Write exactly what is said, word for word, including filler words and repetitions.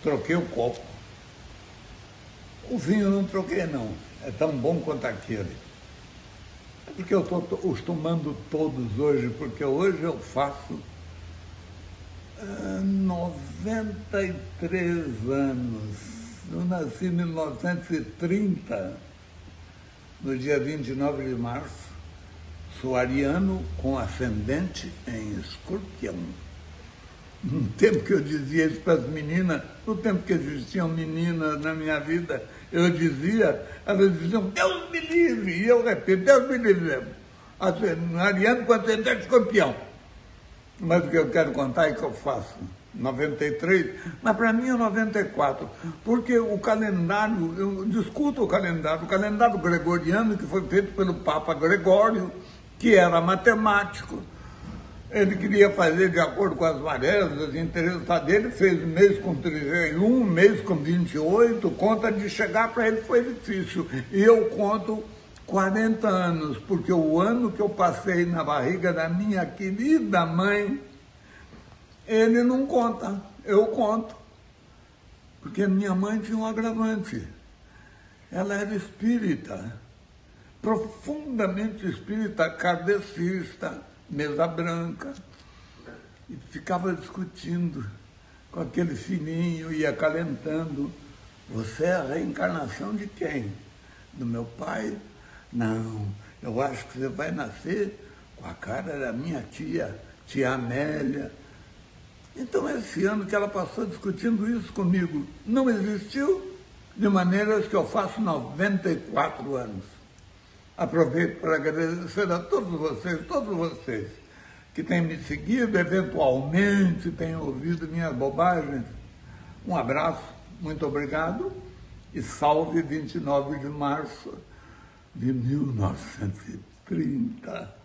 troquei o copo. O vinho não troquei, não. É tão bom quanto aquele. Porque eu estou os tomando todos hoje, porque hoje eu faço ah, noventa e três anos. Eu nasci em mil novecentos e trinta, no dia vinte e nove de março. Sou ariano com ascendente em Escorpião. No tempo que eu dizia isso para as meninas, no tempo que existiam meninas na minha vida, eu dizia, elas diziam, Deus me livre, e eu repito, Deus me livre, ariano com ascendente Escorpião. Mas o que eu quero contar é que eu faço noventa e três, mas para mim é noventa e quatro, porque o calendário, eu discuto o calendário, o calendário gregoriano que foi feito pelo Papa Gregório, que era matemático. Ele queria fazer de acordo com as marés, os interesses dele, fez mês com trinta e um, mês com vinte e oito, conta de chegar para ele foi difícil. E eu conto quarenta anos, porque o ano que eu passei na barriga da minha querida mãe, ele não conta, eu conto. Porque minha mãe tinha um agravante. Ela era espírita, profundamente espírita, kardecista, mesa branca, e ficava discutindo com aquele filhinho, ia acalentando. Você é a reencarnação de quem? Do meu pai? Não, eu acho que você vai nascer com a cara da minha tia, tia Amélia. Então, esse ano que ela passou discutindo isso comigo, não existiu, de maneiras que eu faço noventa e quatro anos. Aproveito para agradecer a todos vocês, todos vocês que têm me seguido, eventualmente têm ouvido minhas bobagens. Um abraço, muito obrigado e salve vinte e nove de março de mil novecentos e trinta.